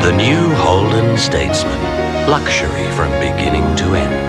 The new Holden Statesman. Luxury from beginning to end.